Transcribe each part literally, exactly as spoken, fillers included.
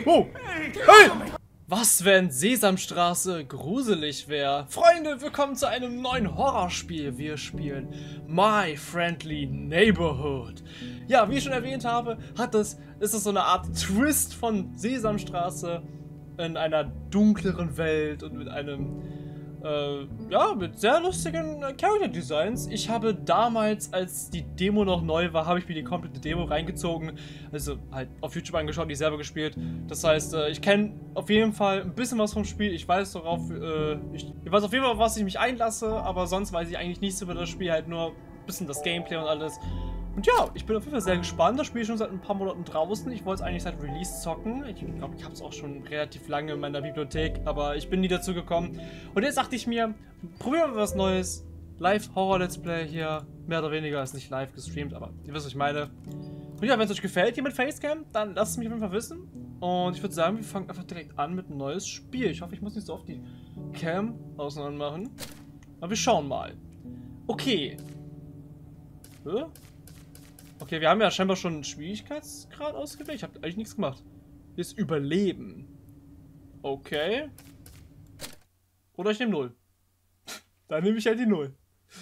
Oh! Hey! Was, wenn Sesamstraße gruselig wäre? Freunde, willkommen zu einem neuen Horrorspiel. Wir spielen My Friendly Neighborhood. Ja, wie ich schon erwähnt habe, hat es, ist es so eine Art Twist von Sesamstraße in einer dunkleren Welt und mit einem, äh, ja, mit sehr lustigen äh, Character Designs. Ich habe damals, als die Demo noch neu war, habe ich mir die komplette Demo reingezogen. Also halt auf YouTube angeschaut, nicht selber gespielt. Das heißt, äh, ich kenne auf jeden Fall ein bisschen was vom Spiel. Ich weiß darauf, äh, ich, ich weiß auf jeden Fall, auf was ich mich einlasse, aber sonst weiß ich eigentlich nichts über das Spiel, halt nur ein bisschen das Gameplay und alles. Und ja, ich bin auf jeden Fall sehr gespannt. Das Spiel ist schon seit ein paar Monaten draußen. Ich wollte es eigentlich seit Release zocken. Ich glaube, ich habe es auch schon relativ lange in meiner Bibliothek, aber ich bin nie dazu gekommen. Und jetzt dachte ich mir, probieren wir was Neues. Live-Horror-Let's Play hier. Mehr oder weniger ist nicht live gestreamt, aber ihr wisst, was ich meine. Und ja, wenn es euch gefällt hier mit Facecam, dann lasst es mich auf jeden Fall wissen. Und ich würde sagen, wir fangen einfach direkt an mit einem neues Spiel. Ich hoffe, ich muss nicht so oft die Cam auseinander machen. Aber wir schauen mal. Okay. Hä? Okay, wir haben ja scheinbar schon einen Schwierigkeitsgrad ausgewählt. Ich habe eigentlich nichts gemacht. Hier ist Überleben. Okay. Oder ich nehme null. Dann nehme ich halt die null.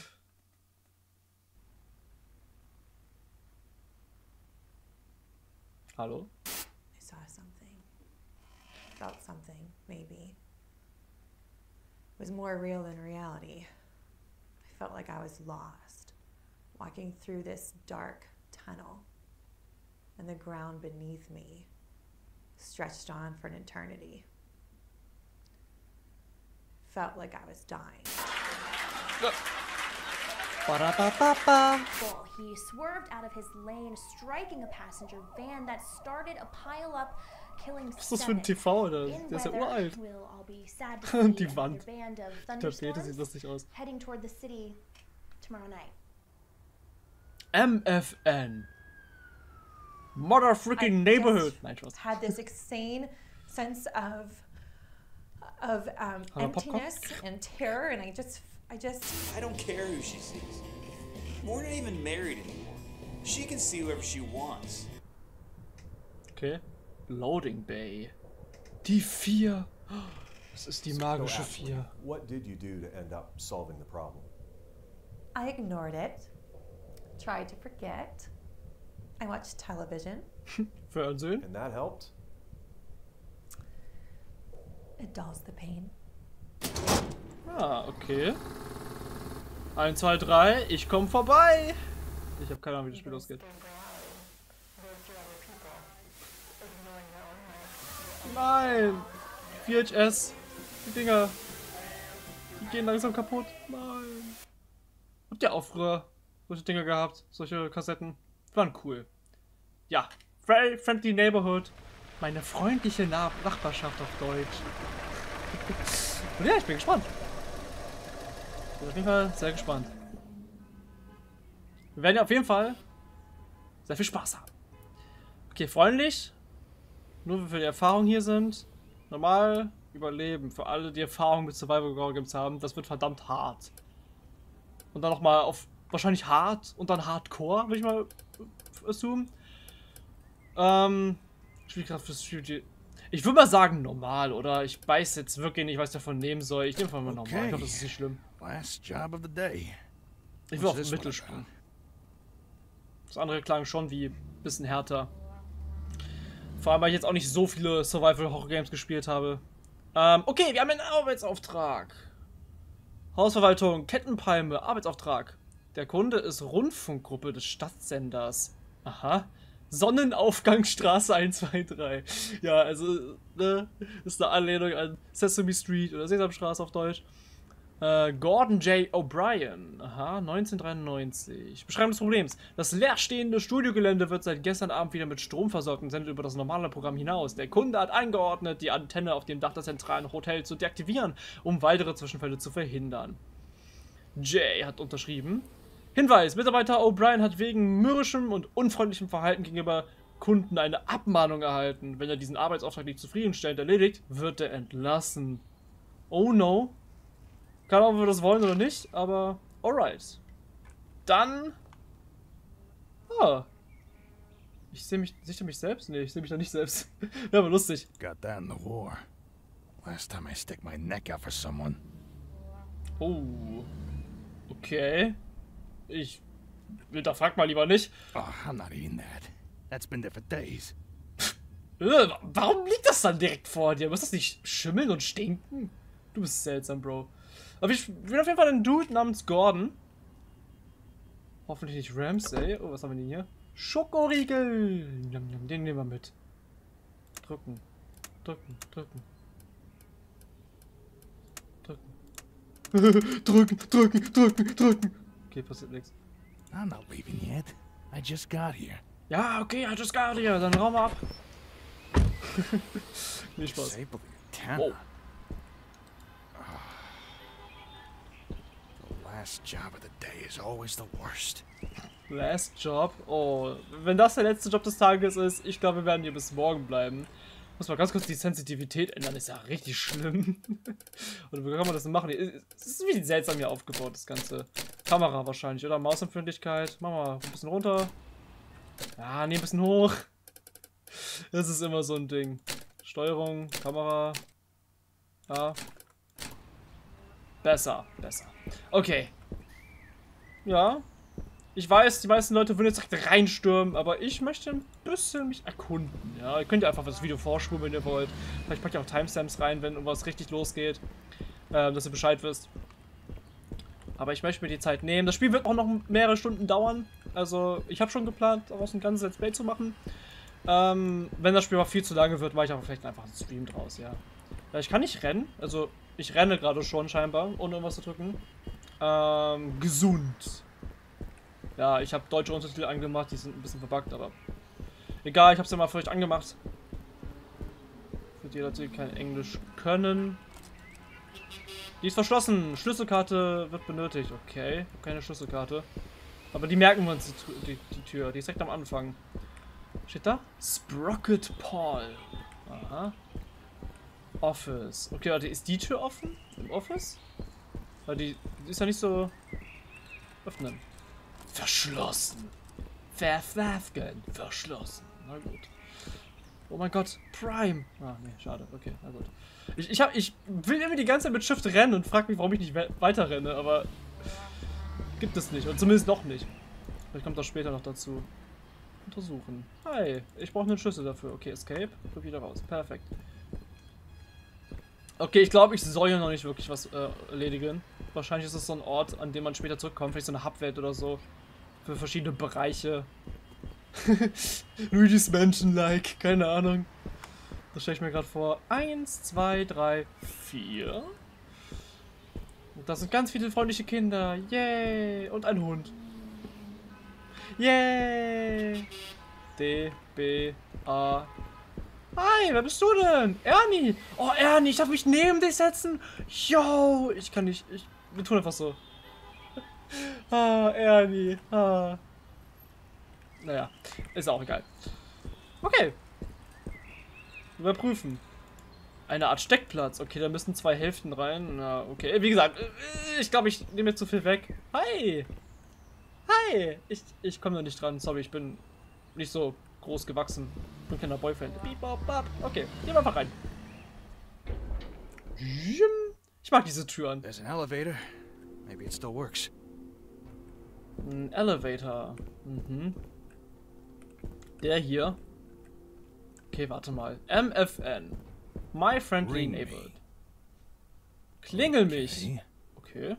Hallo? I saw something. Felt something, maybe. It was more real than reality. I felt like I was lost, walking through this dark tunnel, and the ground beneath me stretched on for an eternity. Felt like I was dying. He swerved out of his lane, striking a passenger van that started a pile-up, killing Was ist das für ein T V oder? Der ist ja uralt. Die Wand. Die Tapete sieht lustig aus. Heading toward the city tomorrow night. M F N. Mother freaking neighborhood. Nein, Spaß. Had this insane sense of of um, emptiness and terror, and I just, I just. I don't care who she sees. We're not even married anymore. She can see whoever she wants. Okay. Loading Bay. Die vier. Das ist die magische vier. What did you do to end up solving the problem? I ignored it. Tried to forget. I watched television. Fernsehen. And that helped? It dulls the pain. Ah, okay. eins, zwei, drei, ich komm vorbei. Ich habe keine Ahnung, wie das Spiel ausgeht. Nein! V H S. Die Dinger. Die gehen langsam kaputt. Nein. Habt ihr auch früher solche Dinger gehabt? Solche Kassetten? Waren cool. Ja. Friendly Neighborhood. Meine freundliche Nach Nachbarschaft auf Deutsch. Und ja, ich bin gespannt. Ich bin auf jeden Fall sehr gespannt. Wir werden ja auf jeden Fall sehr viel Spaß haben. Okay, freundlich. Nur wie wir die Erfahrung hier sind. Normal überleben. Für alle, die Erfahrung mit Survival Horror Games haben. Das wird verdammt hart. Und dann nochmal auf wahrscheinlich hart und dann Hardcore, würde ich mal assumen. Ähm, Spielkraft fürs Spiel. Ich würde mal sagen normal, oder? Ich weiß jetzt wirklich nicht, was ich davon nehmen soll. Ich nehme einfach mal normal. Ich glaube, das ist nicht schlimm. Last job of the day. Ich will auf den Mittel spielen. Das andere klang schon wie ein bisschen härter. Vor allem, weil ich jetzt auch nicht so viele Survival-Horror-Games gespielt habe. Ähm, okay, wir haben einen Arbeitsauftrag. Hausverwaltung, Kettenpalme, Arbeitsauftrag. Der Kunde ist Rundfunkgruppe des Stadtsenders. Aha. Sonnenaufgangsstraße eins zwei drei. Ja, also, ne, ist eine Anlehnung an Sesame Street oder Sesamstraße auf Deutsch. Äh, Gordon J. O'Brien. Aha, neunzehnhundertdreiundneunzig. Beschreibung des Problems. Das leerstehende Studiogelände wird seit gestern Abend wieder mit Strom versorgt und sendet über das normale Programm hinaus. Der Kunde hat angeordnet, die Antenne auf dem Dach des zentralen Hotels zu deaktivieren, um weitere Zwischenfälle zu verhindern. Jay hat unterschrieben. Hinweis, Mitarbeiter O'Brien hat wegen mürrischem und unfreundlichem Verhalten gegenüber Kunden eine Abmahnung erhalten. Wenn er diesen Arbeitsauftrag nicht zufriedenstellend erledigt, wird er entlassen. Oh no. Keine Ahnung, ob wir das wollen oder nicht, aber alright. Dann... Ah. Ich sehe mich, sehe ich mich selbst? Nee, ich sehe mich da nicht selbst. Ja, aber lustig. Got that in the war. Last time I stick my neck out for someone. Oh. Okay. Ich hinterfrag mal lieber nicht. Oh, I'm not eating that. That's been there for days. Äh, warum liegt das dann direkt vor dir? Muss das nicht schimmeln und stinken? Du bist seltsam, Bro. Aber ich bin auf jeden Fall ein Dude namens Gordon. Hoffentlich nicht Ramsay. Oh, was haben wir denn hier? Schokoriegel. Den nehmen wir mit. Drücken. Drücken. Drücken. Drücken. drücken, drücken, drücken, drücken. Okay, passiert nichts. I'm not leaving yet. I just got here. Ja, okay, I just got here. Dann raum ab. Nee, Spaß. Disable the antenna. Wow. The last job of the day is always the worst. Last Job. Oh, wenn das der letzte Job des Tages ist, ich glaube, wir werden hier bis morgen bleiben. Muss mal ganz kurz die Sensitivität ändern, ist ja richtig schlimm. Oder wie kann man das denn machen? Es ist wie seltsam hier aufgebaut, das ganze. Kamera wahrscheinlich, oder? Mausempfindlichkeit. Machen wir ein bisschen runter. Ja, nee, ein bisschen hoch. Das ist immer so ein Ding. Steuerung, Kamera. Ja. Besser, besser. Okay. Ja. Ich weiß, die meisten Leute würden jetzt direkt reinstürmen, aber ich möchte ein bisschen mich erkunden. Ja, ihr könnt ja einfach das Video vorspulen, wenn ihr wollt. Vielleicht packt ihr auch Timestamps rein, wenn irgendwas richtig losgeht. Ähm, dass ihr Bescheid wisst. Aber ich möchte mir die Zeit nehmen. Das Spiel wird auch noch mehrere Stunden dauern. Also, ich habe schon geplant, daraus ein ganzes Let's Play zu machen. Ähm, wenn das Spiel mal viel zu lange wird, mache ich aber vielleicht einfach einen Stream draus, ja. Ja, ich kann nicht rennen. Also, ich renne gerade schon scheinbar, ohne irgendwas zu drücken. Ähm, gesund. Ja, ich habe deutsche Untertitel angemacht, die sind ein bisschen verbuggt, aber egal, ich habe es ja mal für euch angemacht. Für die Leute, die kein Englisch können. Die ist verschlossen. Schlüsselkarte wird benötigt. Okay, keine Schlüsselkarte. Aber die merken wir uns, die, die, die Tür. Die ist direkt am Anfang. Steht da? Sprocket Paul. Aha. Office. Okay, warte, ist die Tür offen? Im Office? Weil die, die ist ja nicht so... Öffnen. Verschlossen. Verflaffen. Verschlossen. Na gut. Oh mein Gott. Prime. Ah, nee, schade. Okay, na gut. Ich, ich, hab, ich will immer die ganze Zeit mit Shift rennen und frag mich, warum ich nicht we weiter renne, aber... Gibt es nicht. Und zumindest noch nicht. Vielleicht kommt das später noch dazu. Untersuchen. Hi. Ich brauche einen Schlüssel dafür. Okay, Escape. Guck wieder raus. Perfekt. Okay, ich glaube, ich soll hier noch nicht wirklich was äh, erledigen. Wahrscheinlich ist es so ein Ort, an dem man später zurückkommt. Vielleicht so eine Hubwelt oder so. Für verschiedene Bereiche. Luigi's Mansion-like. Keine Ahnung. Das stelle ich mir gerade vor. Eins, zwei, drei, vier. Und das sind ganz viele freundliche Kinder. Yay. Und ein Hund. Yay. D, B, A. Hi, wer bist du denn? Ernie. Oh, Ernie, ich darf mich neben dich setzen. Yo, ich kann nicht. Ich, wir tun einfach so. Ah, Ernie. Ah. Naja, ist auch egal. Okay. Überprüfen. Eine Art Steckplatz. Okay, da müssen zwei Hälften rein. Na, okay. Wie gesagt, ich glaube, ich nehme jetzt zu viel weg. Hi. Hi. Ich, ich komme da nicht dran. Sorry, ich bin nicht so groß gewachsen. Ich bin keiner Boyfriend. Okay, gehen wir einfach rein. Ich mag diese Türen. There's an elevator. Maybe it still works. Ein Elevator. Mhm. Der hier. Okay, warte mal. M F N. My Friendly Ring Neighborhood. me. Klingel mich. Okay. Okay.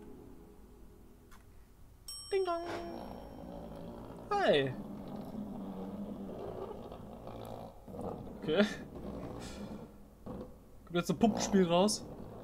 Ding dong. Hi. Okay. Kommt jetzt ein Puppenspiel raus.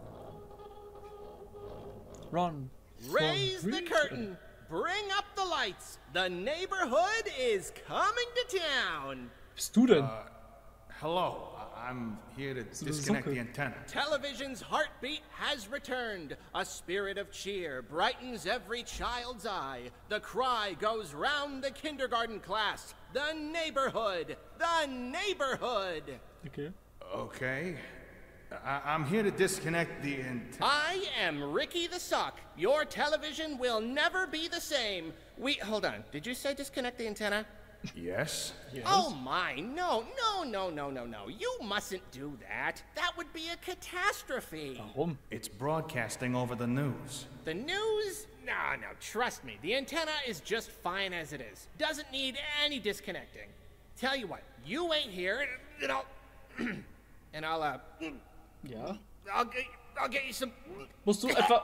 Run. Raise the curtain. Bring up the lights. The neighborhood is coming to town. Bist du denn? Uh, hello. I'm here to So disconnect Socke. the antenna. Television's heartbeat has returned. A spirit of cheer brightens every child's eye. The cry goes round the kindergarten class. The neighborhood. The neighborhood. Okay. Okay. I I'm here to disconnect the antenna. I am Ricky the Sock. Your television will never be the same. We hold on. Did you say disconnect the antenna? Yes? Oh my, no, no, no, no, no, no. You mustn't do that. That would be a catastrophe. Warum? It's broadcasting over the news. The news? No, no, trust me. The antenna is just fine as it is. Doesn't need any disconnecting. Tell you what, you wait here and I'll... and I'll, uh... Ja. I'll get, I'll get you some... Musst du etwa...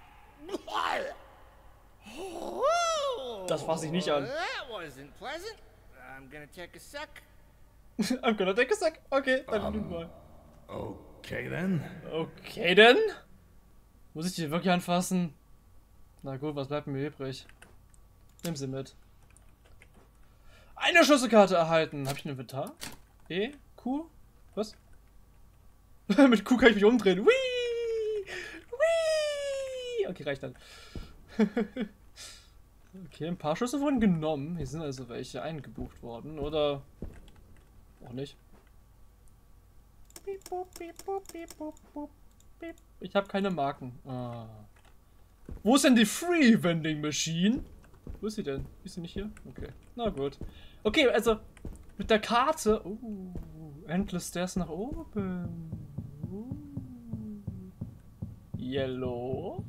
Das fasse ich nicht an. That wasn't pleasant. I'm gonna take a sec. I'm gonna take a sec. Okay, dann um, nimm mal. Okay then. Okay denn? Muss ich die wirklich anfassen? Na gut, was bleibt mir übrig? Nimm sie mit. Eine Schlüsselkarte erhalten. Habe ich ein Inventar? E? Q? Was? Mit Q kann ich mich umdrehen. Whee! Whee! Okay, reicht dann. Okay, ein paar Schlüssel wurden genommen. Hier sind also welche eingebucht worden. Oder auch nicht. Ich habe keine Marken. Ah. Wo ist denn die Free Vending Machine? Wo ist sie denn? Ist sie nicht hier? Okay. Na gut. Okay, also mit der Karte. Oh, Endless Stairs nach oben. Oh. Yellow.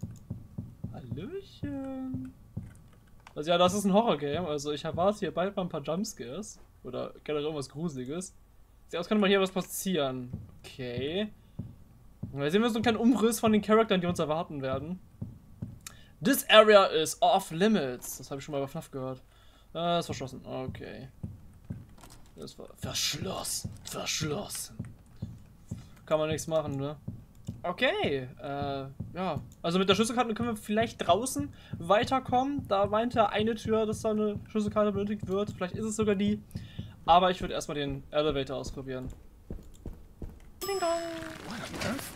Hallöchen. Also ja, das ist ein Horror-Game. Also ich erwarte hier bald mal ein paar Jumpscares. Oder generell irgendwas Gruseliges. Sieht aus, könnte mal hier was passieren. Okay. Und da sehen wir so einen kleinen Umriss von den Charakteren, die uns erwarten werden. This area is off limits. Das habe ich schon mal bei F NAF gehört. Ah, ist verschlossen. Okay. Das war verschlossen. Verschlossen. Kann man nichts machen, ne? Okay. Äh, ja. Also mit der Schlüsselkarte können wir vielleicht draußen weiterkommen. Da meinte eine Tür, dass da eine Schlüsselkarte benötigt wird. Vielleicht ist es sogar die. Aber ich würde erstmal den Elevator ausprobieren. Ding dong. What on earth?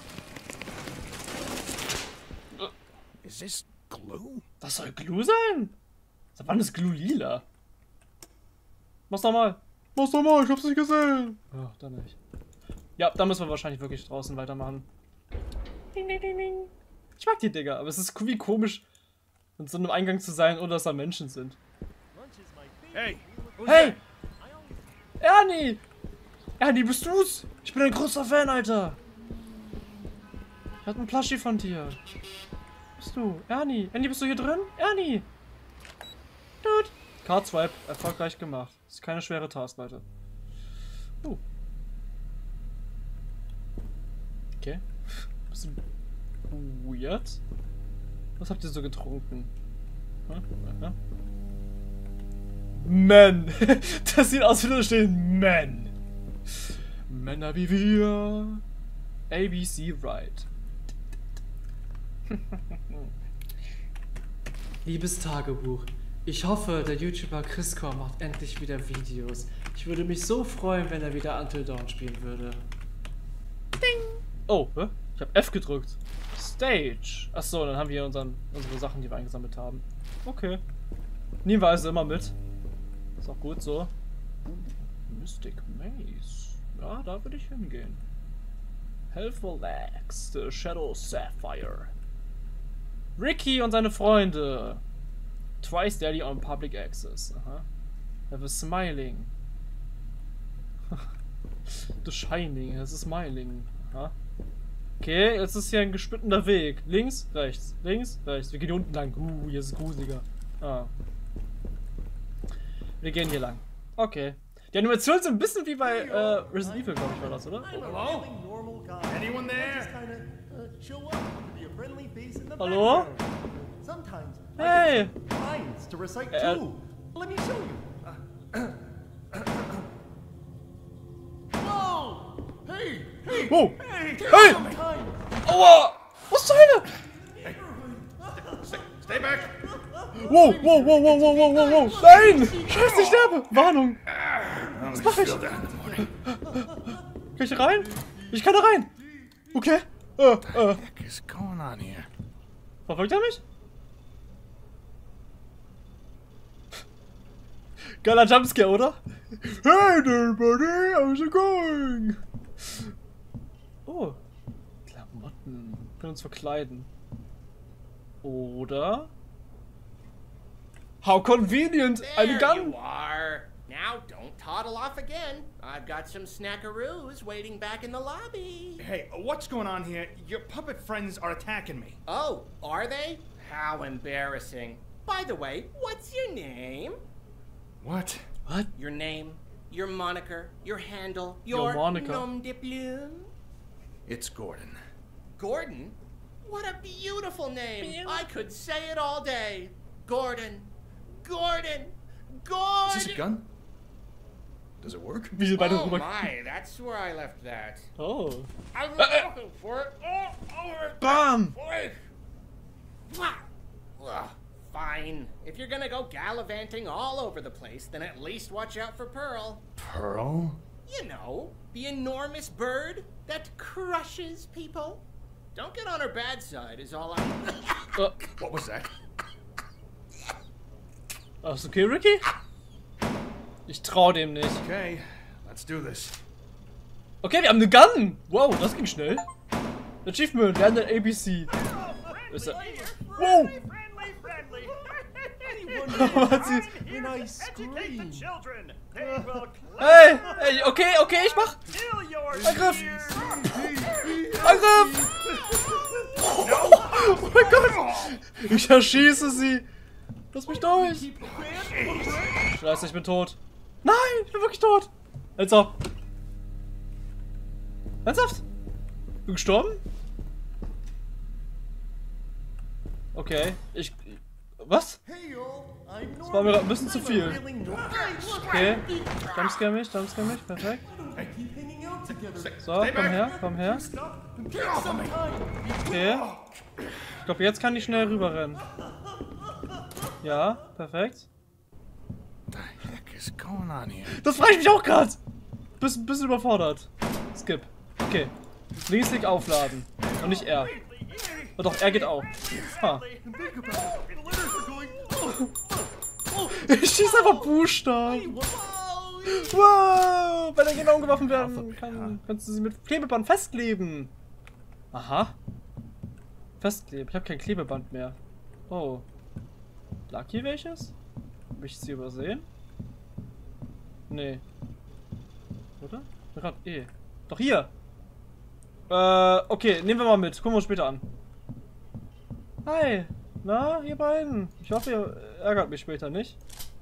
Is this glue? Das soll Glue sein? Seit wann ist Glue lila? Mach's doch mal. Mach's doch mal, ich hab's nicht gesehen. Ach, dann nicht. Ja, da müssen wir wahrscheinlich wirklich draußen weitermachen. Ding, ding, ding, ding. Ich mag die Dinger, aber es ist wie komisch, in so einem Eingang zu sein, ohne dass da Menschen sind. Hey! Hey! Ernie! Ernie, bist du's? Ich bin ein großer Fan, Alter. Ich hab einen Plushie von dir. Bist du? Ernie? Ernie, bist du hier drin? Ernie! Dude! Card Swipe, erfolgreich gemacht. Ist keine schwere Task, Leute. Uh. Okay. Bisschen weird. Was habt ihr so getrunken? Hm? Aha. Men! Das sieht aus, wie da stehen Men! Männer wie wir! A B C Right. Liebes Tagebuch, ich hoffe, der YouTuber Chriscore macht endlich wieder Videos. Ich würde mich so freuen, wenn er wieder Until Dawn spielen würde. Ding! Oh, hä? Ich habe F gedrückt. Stage. Achso, dann haben wir hier unseren, unsere Sachen, die wir eingesammelt haben. Okay. Nehmen wir also immer mit. Ist auch gut so. Uh, Mystic Maze. Ja, da würde ich hingehen. Helpful Legs, The Shadow Sapphire. Ricky und seine Freunde. Twice daily on public access. Aha. Have a smiling. The Shining, das ist Smiling. Aha. Okay, jetzt ist hier ein gespittener Weg. Links, rechts, links, rechts. Wir gehen hier unten lang. Uh, hier ist es gruseliger. Ah. Wir gehen hier lang. Okay. Die Animationen sind ein bisschen wie bei äh, Resident Evil, glaube ich, war das, oder? Hello? Anyone there? Hallo? Hey! To recite Äh, too. Let me show you. Whoa! Hey! Hey! Oh! Hey! Hey! Aua! Was zur Hölle? Stay, stay back! Wow, wow, wow, wow, wow, wow, wow, wow! Nein! Scheiße, ich sterbe! Warnung! Was mach ich? Kann ich rein? Ich kann da rein! Okay. Äh, äh. What the heck is going on here? Verfolgt er mich? Geiler Jumpscare, oder? Hey there, buddy! How's it going? Oh. Klamotten. Wir können uns verkleiden. Oder? How convenient. Eine There Gun. you are. Now don't toddle off again. I've got some snackaroos waiting back in the lobby. Hey, what's going on here? Your puppet friends are attacking me. Oh, are they? How embarrassing. By the way, what's your name? What? What? Your name, your moniker, your handle, Your your moniker. nom de plume? It's Gordon. Gordon? What a beautiful name. I could say it all day. Gordon. Gordon. Gordon. Is this a gun? Does it work? Wie sie beide Oh rüber. my, that's where I left that. Oh. I was Äh, äh. looking for it all over the Bam. place. Mwah. Ugh, fine. If you're gonna go gallivanting all over the place, then at least watch out for Pearl. Pearl? You know, the enormous bird that crushes people. Don't get on her bad side is all I'm... Uh, What was that? Alles okay, Ricky? Ich trau dem nicht. Okay, let's do this. Okay, wir haben eine Gun. Wow, das ging schnell. Achievement, lerne A B C. Ist er... Wow. Friendly, friendly. Hat sie... When I scream. Children, they will Hey, hey, okay, okay, ich mach. kill your Angriff. Angriff. Oh mein Gott. Ich erschieße sie. Lass mich durch. Scheiße, ich bin tot. Nein, ich bin wirklich tot. Ernsthaft. Ernsthaft? Ich bin gestorben? Okay, ich... Was? Das war mir gerade ein bisschen zu viel. Okay, jumpscare mich, jumpscare mich, perfekt. So, komm her, komm her. Okay. Ich glaube, jetzt kann ich schnell rüberrennen. Ja, perfekt. What the heck is going on here? Das frage ich mich auch gerade. Bisschen, bisschen überfordert. Skip. Okay. Linksklick aufladen. Und nicht R. Oh doch, R geht auch. Ha. Ich schieße einfach Buchstaben. Wow. Wenn er genau umgeworfen werden kann, kannst du sie mit Klebeband festkleben. Aha. Festkleben. Ich habe kein Klebeband mehr. Oh. Lag hier welches? Habe ich sie übersehen? Nee. Oder? Gerade E. Doch hier! Äh, okay, nehmen wir mal mit. Gucken wir uns später an. Hi! Na, ihr beiden? Ich hoffe, ihr ärgert mich später nicht.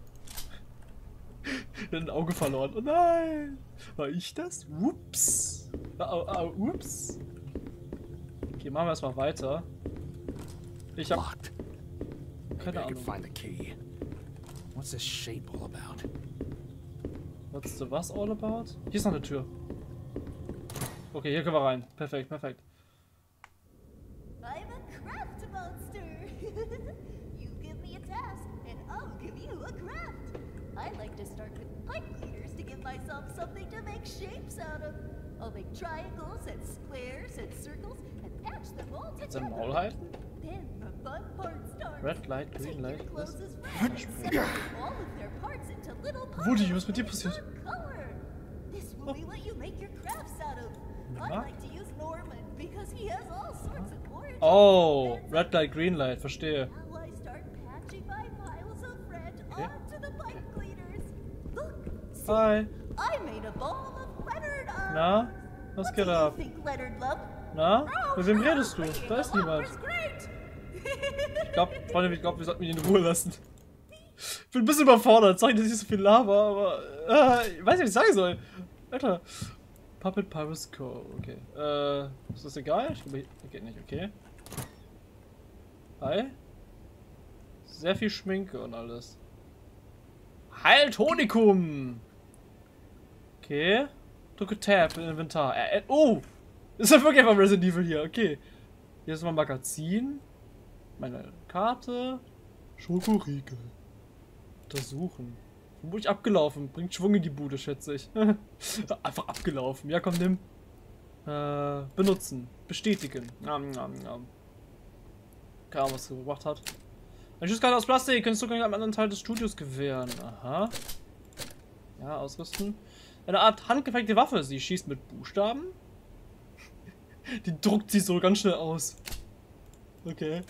Ein Auge verloren. Oh nein! War ich das? Ups! Au, au, ups! Okay, machen wir erstmal weiter. Ich hab Locked. Maybe keine I can Ahnung. find the key. What's this shape all about? What's the was all about? Hier ist noch eine Tür. Okay, hier können wir rein. Perfekt, perfekt. I'm a craft monster. You give me a task, and I'll give you a craft. I like to start with pipe cleaners to give myself something to make shapes out of. I'll make triangles and squares and circles and patch them all Sein together. Maul halten? Then the fun part starts. Red light, Take green your light. Was? clothes red and separate all of their parts into little Woody, piles was mit dir of passiert? one color. This will be what you make your crafts out of. I Ja. like to use Norman because he has all sorts of orange. Oh, red light, green light, verstehe. Now I start patching my piles of red Okay. onto the pipe cleaners. Look, see, Hi. I made a ball of Leonard. Uh, Na, was what geht do you ab? think, Leonard Love? Na, Oh, mit wem sure, redest du? making Da a ist lump niemand. is great. Ich glaube, Freunde, ich glaube, wir sollten ihn in Ruhe lassen. Ich bin ein bisschen überfordert. Sorry, dass ich so viel laber, aber äh, ich weiß nicht, was ich sagen soll. Alter. Puppet Pirates Co. Okay. Äh, ist das egal? Ich glaube, geht nicht, okay. Hi. Sehr viel Schminke und alles. Heiltonikum! Okay. Drücke Tab im Inventar. Äh, äh, oh! Ist ja wirklich einfach Resident Evil hier, okay. Hier ist mein Magazin. Meine Karte. Schokoriegel. Untersuchen. Vermutlich abgelaufen. Bringt Schwung in die Bude, schätze ich. Einfach abgelaufen. Ja, komm, nimm. Äh, benutzen. Bestätigen. Nam, nam, nam. Keine Ahnung, was er gebracht hat. Ein Schusskarte aus Plastik. Können Zugang am anderen Teil des Studios gewähren. Aha. Ja, ausrüsten. Eine Art handgefertigte Waffe. Sie schießt mit Buchstaben. Die druckt sie so ganz schnell aus. Okay.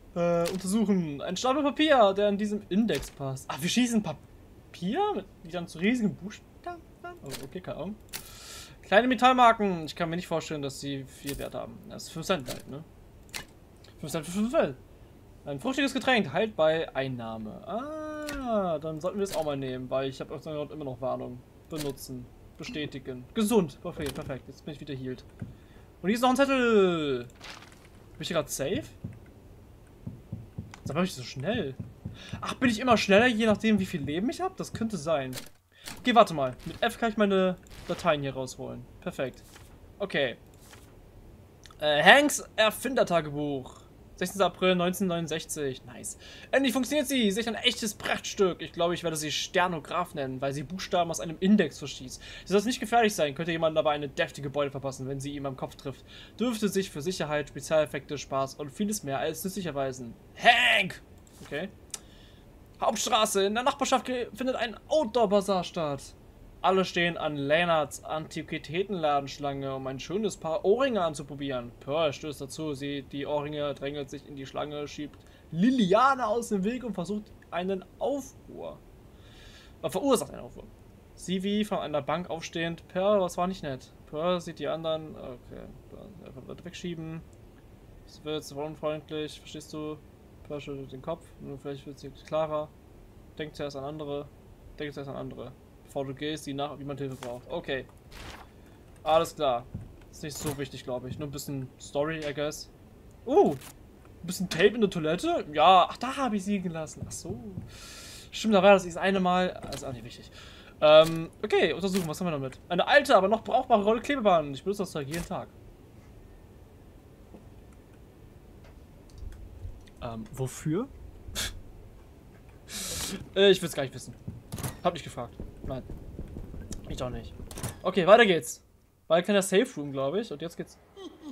Äh, untersuchen. Ein Stapel Papier, der in diesem Index passt. Ach, wir schießen Papier? Die dann zu riesigen Buchstaben? Oh, okay, keine Ahnung. Kleine Metallmarken. Ich kann mir nicht vorstellen, dass sie viel Wert haben. Das ist fünf Cent halt, ne? fünf Cent für fünf Cent. Ein fruchtiges Getränk. Halt bei Einnahme. Ah, dann sollten wir es auch mal nehmen, weil ich habe immer noch Warnung. Benutzen. Bestätigen. Gesund. Okay, perfekt. Jetzt bin ich wieder healed. Und hier ist noch ein Zettel. Bin ich gerade safe? Sag mal, ich so schnell. Ach, bin ich immer schneller, je nachdem, wie viel Leben ich habe? Das könnte sein. Okay, warte mal. Mit F kann ich meine Dateien hier rausholen. Perfekt. Okay. Äh, Hanks Erfindertagebuch. sechzehnter April neunzehnhundertneunundsechzig. Nice. Endlich funktioniert sie. Sicher ein echtes Prachtstück. Ich glaube, ich werde sie Sternograph nennen, weil sie Buchstaben aus einem Index verschießt. Sie soll nicht gefährlich sein. Könnte jemand dabei eine deftige Beute verpassen, wenn sie ihm am Kopf trifft. Dürfte sich für Sicherheit, Spezialeffekte, Spaß und vieles mehr als nützlich erweisen. Hank! Okay. Hauptstraße. In der Nachbarschaft findet ein Outdoor-Bazar statt. Alle stehen an Leonards Antiquitätenladenschlange, um ein schönes Paar Ohrringe anzuprobieren. Pearl stößt dazu, sie die Ohrringe, drängelt sich in die Schlange, schiebt Liliane aus dem Weg und versucht einen Aufruhr. Äh, verursacht einen Aufruhr. Sie wie von einer Bank aufstehend. Pearl, das war nicht nett. Pearl sieht die anderen. Okay, einfach wegschieben. Das wird zu unfreundlich, verstehst du? Pearl schüttelt den Kopf. Nur vielleicht wird sie klarer. Denkt zuerst an andere. Denkt zuerst an andere. Bevor du gehst, sieh nach, ob jemand Hilfe braucht. Okay. Alles klar. Ist nicht so wichtig, glaube ich. Nur ein bisschen Story, I guess. Uh! Ein bisschen Tape in der Toilette? Ja, ach, da habe ich sie gelassen. Ach so. Stimmt, da war das eine Mal. Also auch nicht wichtig. Ähm, okay, untersuchen, was haben wir damit? Eine alte, aber noch brauchbare Rolle Klebeband. Ich benutze das Zeug jeden Tag. Ähm, wofür? äh, ich will es gar nicht wissen. Hab nicht gefragt. Nein. Ich doch nicht. Okay, weiter geht's. Bald kann der Safe Room, glaube ich. Und jetzt geht's.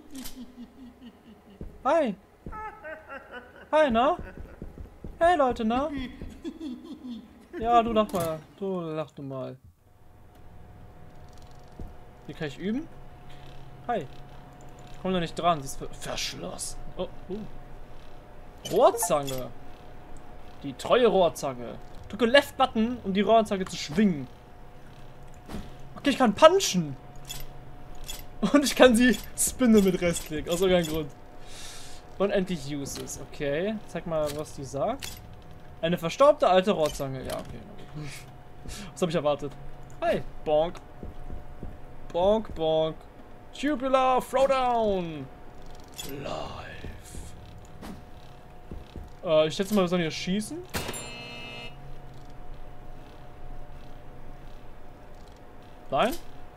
Hi. Hi, na? Hey, Leute, na? Ja, du lach mal. Du lach du mal. Hier kann ich üben? Hi. Ich komme da nicht dran. Sie ist verschlossen. Oh, uh. Rohrzange. Die treue Rohrzange. Drücke Left Button, um die Rohrzange zu schwingen. Okay, ich kann punchen. Und ich kann sie spinnen mit Rechtsklick. Aus irgendeinem Grund. Unendlich Uses. Okay. Zeig mal, was die sagt. Eine verstaubte alte Rohrzange. Ja, okay. Was habe ich erwartet? Hi. Bonk. Bonk, bonk. Tubular Throwdown. Live. Äh, ich schätze mal, wir sollen hier schießen. Nein?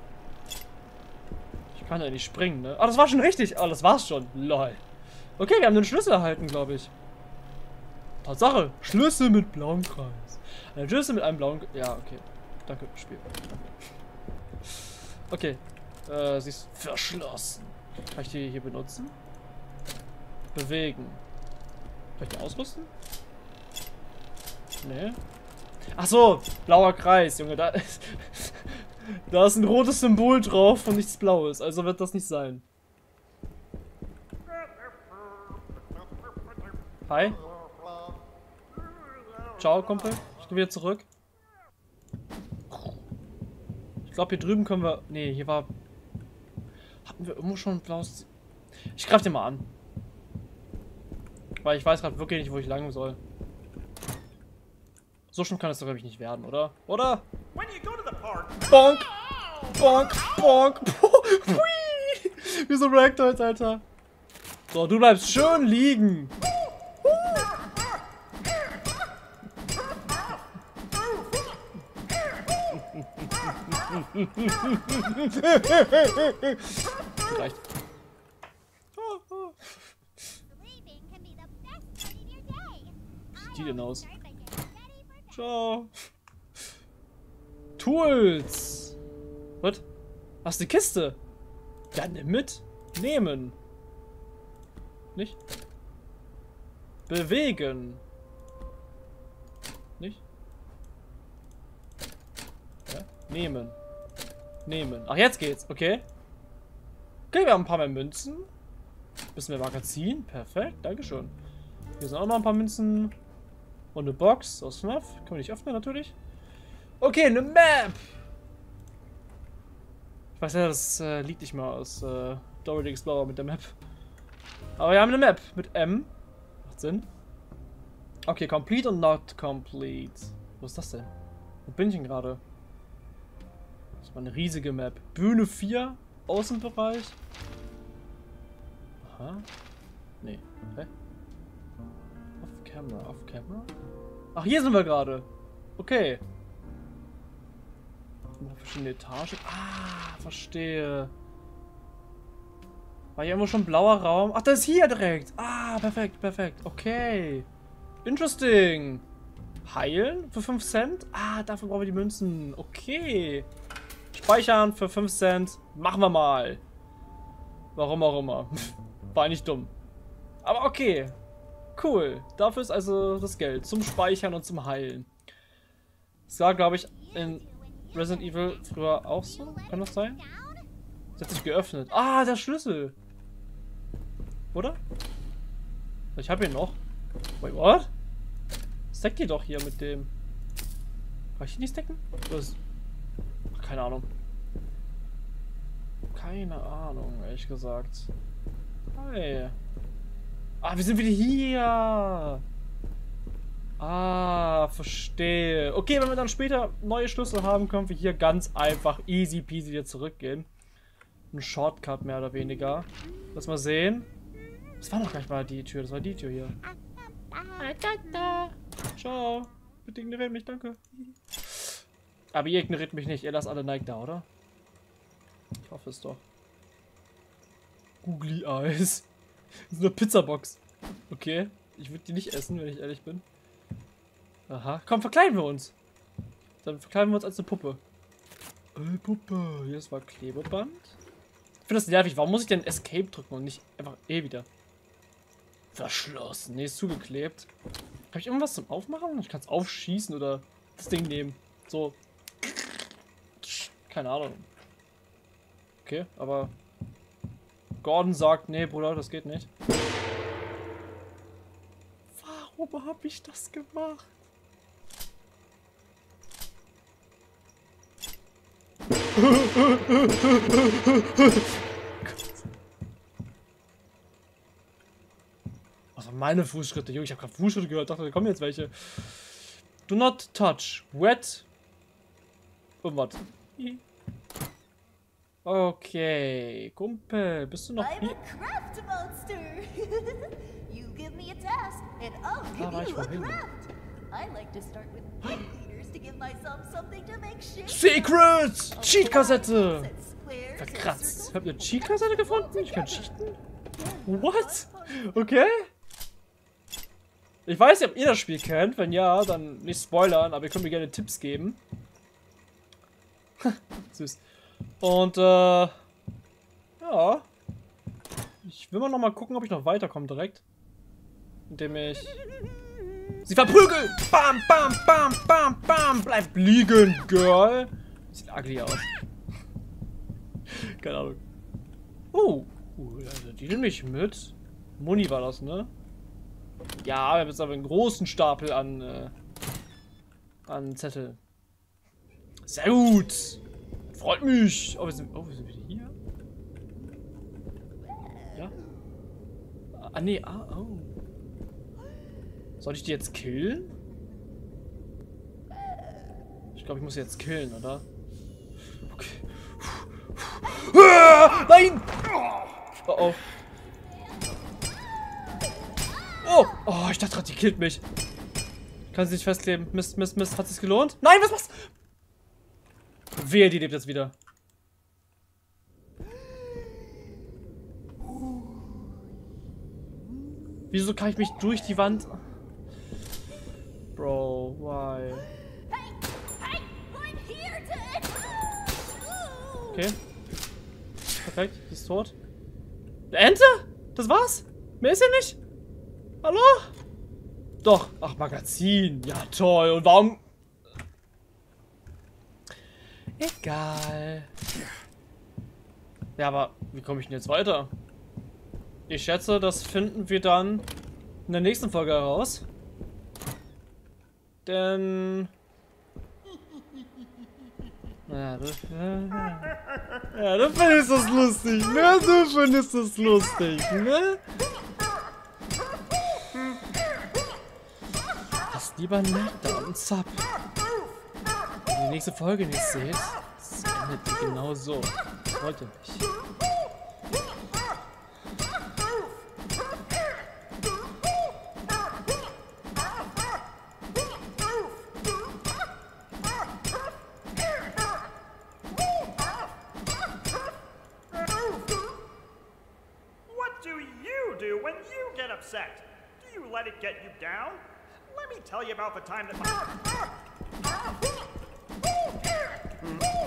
Ich kann ja nicht springen, ne? Ah, das war schon richtig. Ah, das war's schon. Lol. Okay, wir haben den Schlüssel erhalten, glaube ich. Tatsache. Schlüssel mit blauem Kreis. Ein Schlüssel mit einem blauen... Ja, okay. Danke, Spiel. Okay. Äh, sie ist verschlossen. Kann ich die hier benutzen? Bewegen. Kann ich die ausrüsten? Nee. Ach so, blauer Kreis, Junge. Da ist... Da ist ein rotes Symbol drauf und nichts Blaues, also wird das nicht sein. Hi. Ciao, Kumpel. Ich gehe wieder zurück. Ich glaube, hier drüben können wir... Nee, hier war... Hatten wir irgendwo schon ein blaues... Ich greife den mal an. Weil ich weiß gerade wirklich nicht, wo ich lang soll. So schlimm kann es doch, glaube ich, nicht werden, oder? Oder? Bonk! Bonk! Bonk! Wie so Ragdolls, Alter. So, du bleibst schön liegen. Reicht. Wie sieht die denn aus? Ciao. Tools. Was? Was, die Kiste? Ja, nimm mit. Nehmen. Nicht? Bewegen. Nicht? Ja? Nehmen. Nehmen. Ach, jetzt geht's. Okay. Okay, wir haben ein paar mehr Münzen. Bisschen mehr Magazin. Perfekt. Dankeschön. Hier sind auch noch ein paar Münzen. Und eine Box aus F N A F. Kann man nicht öffnen, natürlich. Okay, eine Map! Ich weiß ja, das äh, liegt nicht mal aus äh, Dora the Explorer mit der Map. Aber wir haben eine Map mit M. Macht Sinn. Okay, complete und not complete. Wo ist das denn? Wo bin ich denn gerade? Das war eine riesige Map. Bühne vier, Außenbereich. Aha. Nee. Hä? Off camera, off camera? Ach, hier sind wir gerade. Okay. Noch verschiedene Etagen. Ah, verstehe. War hier immer schon ein blauer Raum? Ach, das ist hier direkt. Ah, perfekt, perfekt. Okay. Interesting. Heilen für fünf Cent? Ah, dafür brauchen wir die Münzen. Okay. Speichern für fünf Cent. Machen wir mal. Warum auch immer. War nicht dumm. Aber okay. Cool. Dafür ist also das Geld. Zum Speichern und zum Heilen. Das war, glaube ich, in Resident Evil früher auch so. Kann das sein? Das hat sich geöffnet. Ah, der Schlüssel. Oder? Ich habe ihn noch. Wait, what? Stack die doch hier mit dem. Kann ich ihn nicht stacken? Was? Ach, keine Ahnung. Keine Ahnung, ehrlich gesagt. Hi. Ah, wir sind wieder hier. Ah, verstehe. Okay, wenn wir dann später neue Schlüssel haben, können wir hier ganz einfach easy peasy wieder zurückgehen. Ein Shortcut mehr oder weniger. Lass mal sehen. Das war noch gar nicht mal die Tür, das war die Tür hier. Ciao. Bitte ignoriert mich, danke. Aber ihr ignoriert mich nicht, ihr lasst alle Nike da, oder? Ich hoffe es doch. Googly Eyes. Das ist eine Pizzabox. Okay. Ich würde die nicht essen, wenn ich ehrlich bin. Aha. Komm, verkleiden wir uns. Dann verkleiden wir uns als eine Puppe. Äh, Puppe. Hier ist mal Klebeband. Ich finde das nervig. Warum muss ich denn Escape drücken und nicht einfach E wieder? Verschlossen. Nee, ist zugeklebt. Habe ich irgendwas zum Aufmachen? Ich kann es aufschießen oder das Ding nehmen. So. Keine Ahnung. Okay, aber Gordon sagt, nee, Bruder, das geht nicht. Warum habe ich das gemacht? Was waren meine Fußschritte? Junge, ich habe gerade Fußschritte gehört. Dachte, da kommen jetzt welche. Do not touch. Wet. Und was? Okay, Kumpel, bist du noch I'm hier? a craft monster. You give me a task, and I'll Da give war ich you a vorhin. craft. I like to start with pipe leaders to give myself something to make shit. Secrets! Cheat-Kassette! And squares and Verkratzt. circles. Habt ihr Cheat-Kassette gefunden? Ich kann cheaten. What? Okay. Ich weiß nicht, ob ihr das Spiel kennt. Wenn ja, dann nicht spoilern, aber ihr könnt mir gerne Tipps geben. Süß. Und, äh, ja. Ich will mal noch mal gucken, ob ich noch weiterkomme direkt. Indem ich sie verprügel! Bam, bam, bam, bam, bam! Bleib liegen, Girl! Sieht ugly aus. Keine Ahnung. Oh, uh, also die nehme ich mit. Muni war das, ne? Ja, wir haben jetzt aber einen großen Stapel an, äh, an Zettel. Sehr gut! Freut mich! Oh, wir sind, oh, wir sind wieder hier? Ja? Ah, nee, ah, oh. Soll ich die jetzt killen? Ich glaube, ich muss sie jetzt killen, oder? Okay. Ah, nein! Oh, oh. Oh, oh, ich dachte gerade, die killt mich. Kann sie nicht festkleben. Mist, Mist, Mist. Hat es sich gelohnt? Nein, was machst du? Wehe, die lebt jetzt wieder. Wieso kann ich mich durch die Wand... Bro, why? Hey, hey, I'm here to. Okay. Perfekt, die ist tot. Eine Ente? Das war's? Mehr ist ja nicht? Hallo? Doch. Ach, Magazin. Ja, toll. Und warum... Egal. Ja, aber wie komme ich denn jetzt weiter? Ich schätze, das finden wir dann in der nächsten Folge heraus. Denn... Ja, du, ja, ja, du findest das lustig, ne? Du findest das lustig, ne? Lasst lieber nett da und zapp. Wenn ihr die nächste Folge nicht seht, das endet die genau so. Das wollt ihr nicht. When you get upset, do you let it get you down? Let me tell you about the time that my...